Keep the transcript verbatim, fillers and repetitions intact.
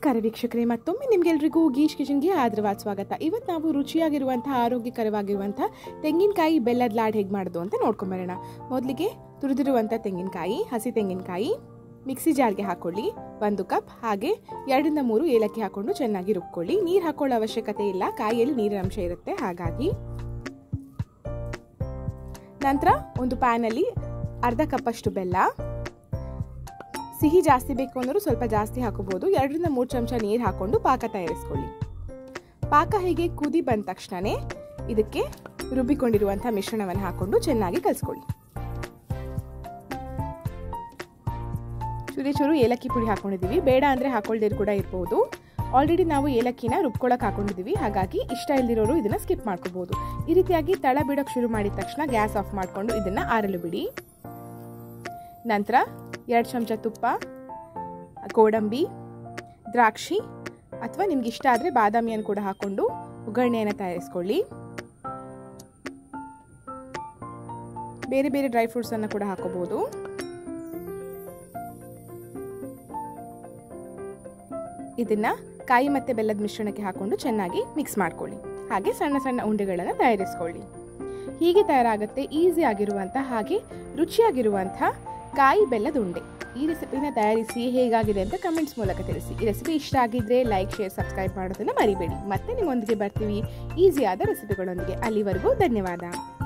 ನಮಸ್ಕಾರ ವೀಕ್ಷಕರೇ, ಮತ್ತೊಮ್ಮೆ ನಿಮಗೆಲ್ಲರಿಗೂ ಗೀಶ್ ಕಿಚನ್ಗೆ ಆದರವಾದ ಸ್ವಾಗತ. ಇವತ್ತು ನಾವು ರುಚಿಯಾಗಿರುವಂಥ ಆರೋಗ್ಯಕರವಾಗಿರುವಂಥ ತೆಂಗಿನಕಾಯಿ ಬೆಲ್ಲದ ಲಾಡ್ ಹೇಗೆ ಮಾಡೋದು ಅಂತ ನೋಡ್ಕೊಂಬರೋಣ. ಮೊದಲಿಗೆ ತುರಿದಿರುವಂಥ ತೆಂಗಿನಕಾಯಿ, ಹಸಿ ತೆಂಗಿನಕಾಯಿ ಮಿಕ್ಸಿ ಜಾರ್ಗೆ ಹಾಕೊಳ್ಳಿ. ಒಂದು ಕಪ್, ಹಾಗೆ ಎರಡರಿಂದ ಮೂರು ಏಲಕ್ಕಿ ಹಾಕೊಂಡು ಚೆನ್ನಾಗಿ ರುಬ್ಕೊಳ್ಳಿ. ನೀರು ಹಾಕೊಳ್ಳೋ ಅವಶ್ಯಕತೆ ಇಲ್ಲ, ಕಾಯಿಯಲ್ಲಿ ನೀರಿನ ಅಂಶ ಇರುತ್ತೆ. ಹಾಗಾಗಿ ನಂತರ ಒಂದು ಪ್ಯಾನಲ್ಲಿ ಅರ್ಧ ಕಪ್ಪಷ್ಟು ಬೆಲ್ಲ, ಸಿಹಿ ಜಾಸ್ತಿ ಬೇಕು ಅನ್ನೋರು ಸ್ವಲ್ಪ ಜಾಸ್ತಿ ಹಾಕೋಬಹುದು. ಎರಡರಿಂದ ಮೂರು ಚಮಚ ನೀರು ಹಾಕೊಂಡು ಪಾಕ ತಯಾರಿಸ್ಕೊಳ್ಳಿ. ಪಾಕ ಹೀಗೆ ಕುದಿ ಬಂದ ತಕ್ಷಣನೇ ಇದಕ್ಕೆ ರುಬ್ಬಿಕೊಂಡಿರುವಂತಹ ಮಿಶ್ರಣವನ್ನು ಹಾಕೊಂಡು ಚೆನ್ನಾಗಿ ಕಲಿಸ್ಕೊಳ್ಳಿ. ಚೂರಿ ಚೂರು ಏಲಕ್ಕಿ ಪುಡಿ ಹಾಕೊಂಡಿದ್ದೀವಿ, ಬೇಡ ಅಂದರೆ ಹಾಕೊಳ್ದಿರು ಕೂಡ ಇರ್ಬೋದು. ಆಲ್ರೆಡಿ ನಾವು ಏಲಕ್ಕಿನ ರುಬ್ಕೊಳಕ್ಕೆ ಹಾಕೊಂಡಿದ್ದೀವಿ, ಹಾಗಾಗಿ ಇಷ್ಟ ಇಲ್ದಿರೋರು ಇದನ್ನ ಸ್ಕಿಪ್ ಮಾಡ್ಕೋಬಹುದು. ಈ ರೀತಿಯಾಗಿ ತಳ ಬಿಡೋಕೆ ಶುರು ಮಾಡಿದ ತಕ್ಷಣ ಗ್ಯಾಸ್ ಆಫ್ ಮಾಡಿಕೊಂಡು ಇದನ್ನ ಆರಲು ಬಿಡಿ. ನಂತರ ಎರಡು ಚಮಚ ತುಪ್ಪ, ಗೋಡಂಬಿ, ದ್ರಾಕ್ಷಿ ಅಥವಾ ನಿಮ್ಗೆ ಇಷ್ಟ ಆದರೆ ಬಾದಾಮಿಯನ್ನು ಕೂಡ ಹಾಕೊಂಡು ಒಗ್ಗರಣೆಯನ್ನು ತಯಾರಿಸ್ಕೊಳ್ಳಿ. ಬೇರೆ ಬೇರೆ ಡ್ರೈ ಫ್ರೂಟ್ಸ್ ಅನ್ನು ಕೂಡ ಹಾಕೋಬಹುದು. ಇದನ್ನ ಕಾಯಿ ಮತ್ತೆ ಬೆಲ್ಲದ ಮಿಶ್ರಣಕ್ಕೆ ಹಾಕೊಂಡು ಚೆನ್ನಾಗಿ ಮಿಕ್ಸ್ ಮಾಡ್ಕೊಳ್ಳಿ. ಹಾಗೆ ಸಣ್ಣ ಸಣ್ಣ ಉಂಡೆಗಳನ್ನು ತಯಾರಿಸ್ಕೊಳ್ಳಿ. ಹೀಗೆ ತಯಾರಾಗುತ್ತೆ ಈಸಿ ಆಗಿರುವಂಥ ಹಾಗೆ ರುಚಿಯಾಗಿರುವಂಥ ಕಾಯಿ ಬೆಲ್ಲದ ಉಂಡೆ. ಈ ರೆಸಿಪಿನ ತಯಾರಿಸಿ ಹೇಗಾಗಿದೆ ಅಂತ ಕಮೆಂಟ್ಸ್ ಮೂಲಕ ತಿಳಿಸಿ. ಈ ರೆಸಿಪಿ ಇಷ್ಟ ಆಗಿದ್ರೆ ಲೈಕ್, ಶೇರ್, ಸಬ್ಸ್ಕ್ರೈಬ್ ಮಾಡೋದನ್ನ ಮರಿಬೇಡಿ. ಮತ್ತೆ ನಿಮ್ಮೊಂದಿಗೆ ಬರ್ತೀವಿ ಈಸಿಯಾದ ರೆಸಿಪಿಗಳೊಂದಿಗೆ. ಅಲ್ಲಿವರೆಗೂ ಧನ್ಯವಾದ.